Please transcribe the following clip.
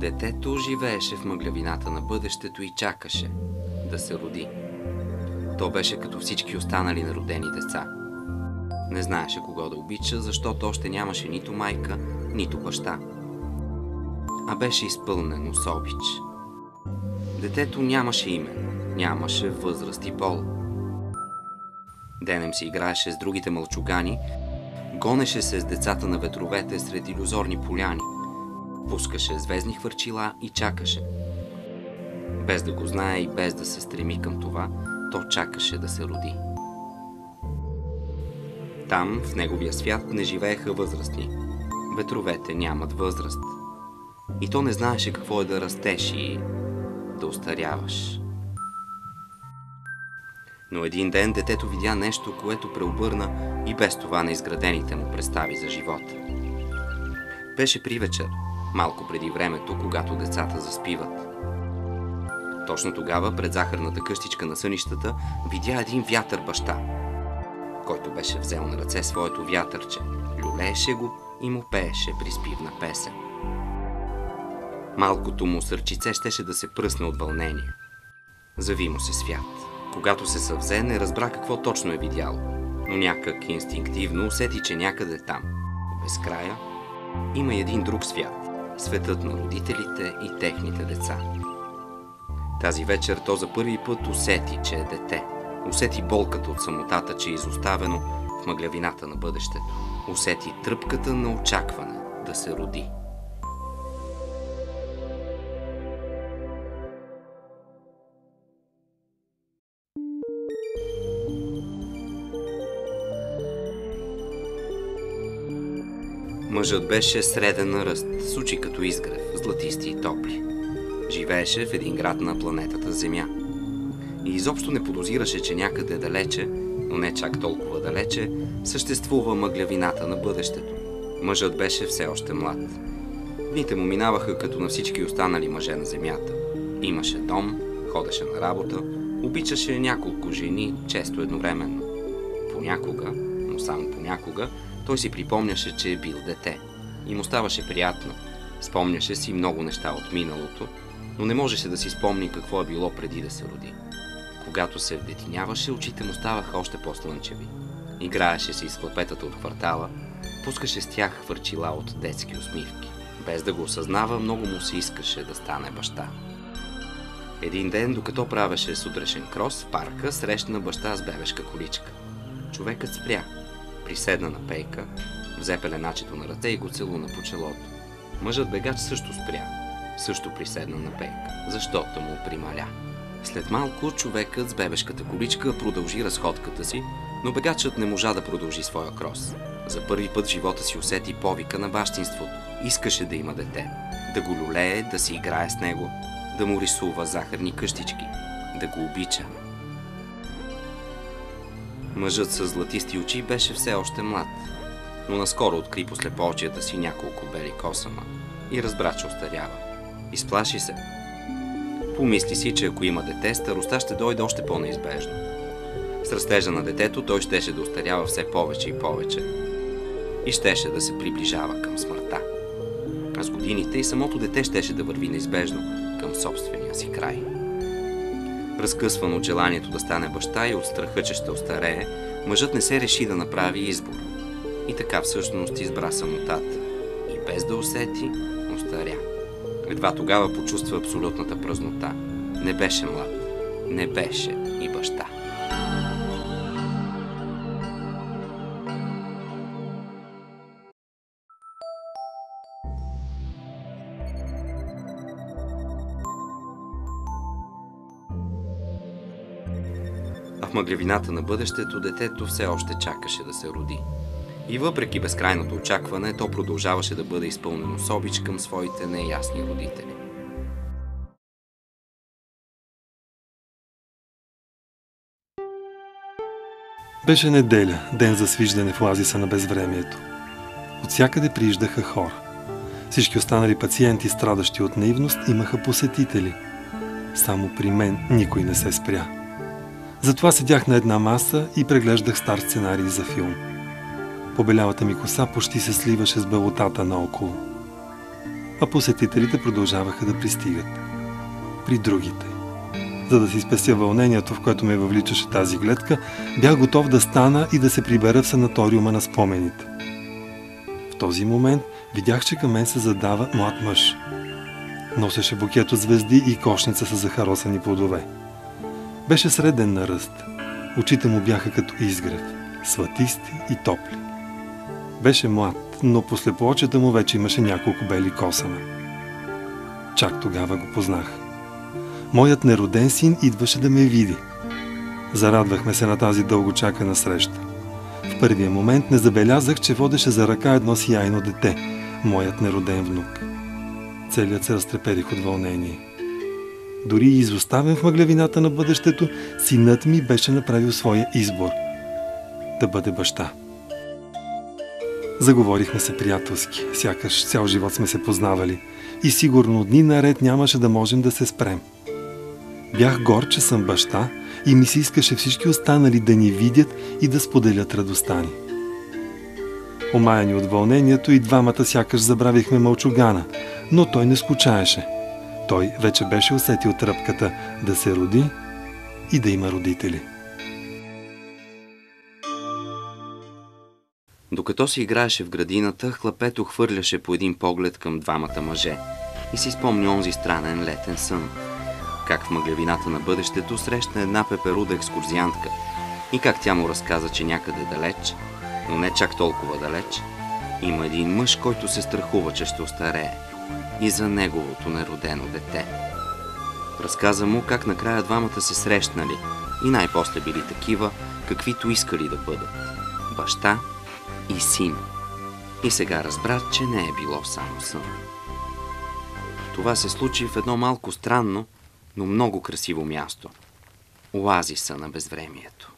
Детето живееше в мъглявината на бъдещето и чакаше да се роди. То беше като всички останали неродени деца. Не знаеше кого да обича, защото още нямаше нито майка, нито баща. А беше изпълнено с обич. Детето нямаше име, нямаше възраст и пол. Денем си играеше с другите мълчугани, гонеше се с децата на ветровете сред илюзорни поляни, пускаше звездни хвърчила и чакаше. Без да го знае и без да се стреми към това, то чакаше да се роди. Там, в неговия свят, не живееха възрастни. Ветровете нямат възраст. И то не знаеше какво е да растеш и да остаряваш. Но един ден детето видя нещо, което преобърна и без това неизградените му представи за живота. Беше привечер, малко преди времето, когато децата заспиват. Точно тогава, пред захарната къщичка на сънищата, видя един вятър баща, който беше взел на ръце своето вятърче, люлееше го и му пееше приспивна песен. Малкото му сърчице щеше да се пръсне от вълнение. Зави му се свят. Когато се съвзе, не разбра какво точно е видял, но някак инстинктивно усети, че някъде там, в безкрая, има един друг свят, светът на родителите и техните деца. Тази вечер то за първи път усети, че е дете. Усети болката от самотата, че е изоставено в мъглявината на бъдещето. Усети тръпката на очакване да се роди. Мъжът беше среден на ръст, с очи като изгрев, златисти и топли. Живееше в един град на планетата Земя. И изобщо не подозираше, че някъде далече, но не чак толкова далече, съществува мъглявината на бъдещето. Мъжът беше все още млад. Дните му минаваха като на всички останали мъже на Земята. Имаше дом, ходеше на работа, обичаше няколко жени, често едновременно. Понякога, но само понякога, той си припомняше, че е бил дете. И му ставаше приятно. Спомняше си много неща от миналото, но не можеше да си спомни какво е било преди да се роди. Когато се вдетиняваше, очите му ставаха още по-слънчеви. Играеше си с хлапетата от квартала, пускаше с тях хвърчила от детски усмивки. Без да го осъзнава, много му се искаше да стане баща. Един ден, докато правеше сутрешен крос в парка, срещна баща с бебешка количка. Човекът спря, приседна на пейка, взе пеленачето на ръце и го целуна по челото. Мъжът бегач също спря, също приседна на пейка, защото му прималя. След малко човекът с бебешката количка продължи разходката си, но бегачът не можа да продължи своя крос. За първи път в живота си усети повика на бащинството. Искаше да има дете, да го люлее, да си играе с него, да му рисува захарни къщички, да го обича. Мъжът с златисти очи беше все още млад, но наскоро откри по слепоочията си няколко бели косама и разбра, че остарява. Изплаши се. Помисли си, че ако има дете, старостта ще дойде още по-неизбежно. С растежа на детето той щеше да остарява все повече и повече и щеше да се приближава към смъртта. А с годините и самото дете щеше да върви неизбежно към собствения си край. Разкъсван от желанието да стане баща и от страха, че ще остарее, мъжът не се реши да направи избор. И така всъщност избра самотата. И без да усети, остаря. Едва тогава почувства абсолютната празнота. Не беше млад. Не беше и баща. А в мъглявината на бъдещето детето все още чакаше да се роди. И въпреки безкрайното очакване, то продължаваше да бъде изпълнено с обич към своите неясни родители. Беше неделя, ден за свиждане в оазиса на безвремието. Отсякъде прииждаха хора. Всички останали пациенти, страдащи от наивност, имаха посетители. Само при мен никой не се спря. Затова седях на една маса и преглеждах стар сценарий за филм. Побелялата ми коса почти се сливаше с белотата наоколо. а посетителите продължаваха да пристигат. При другите. За да си спестя вълнението, в което ме въвличаше тази гледка, бях готов да стана и да се прибера в санаториума на спомените. В този момент видях, че към мен се задава млад мъж. Носеше букет от звезди и кошница с захаросани плодове. Беше среден на ръст. Очите му бяха като изгрев, сватисти и топли. Беше млад, но по слепоочета му вече имаше няколко бели косама. Чак тогава го познах. Моят нероден син идваше да ме види. Зарадвахме се на тази дългочакана среща. В първия момент не забелязах, че водеше за ръка едно сияйно дете, моят нероден внук. Целият се разтреперих от вълнение. Дори и изоставен в мъглевината на бъдещето, синът ми беше направил своя избор – да бъде баща. Заговорихме се приятелски, сякаш цял живот сме се познавали и сигурно дни наред нямаше да можем да се спрем. Бях гор, че съм баща и ми се искаше всички останали да ни видят и да споделят радостта ни. Омаяни от вълнението и двамата сякаш забравихме мълчугана, но той не скучаеше. Той вече беше усетил тръпката да се роди и да има родители. Докато си играеше в градината, Хлапето хвърляше по един поглед към двамата мъже и си спомни онзи странен летен сън. Как в мъглевината на бъдещето срещна една пеперуда екскурзиантка и как тя му разказа, че някъде далеч, но не чак толкова далеч, има един мъж, който се страхува, че ще остарее и за неговото неродено дете. Разказа му как накрая двамата се срещнали и най-после били такива, каквито искали да бъдат – баща и син. И сега разбра, че не е било само сън. Това се случи в едно малко странно, но много красиво място – оазиса на безвремието.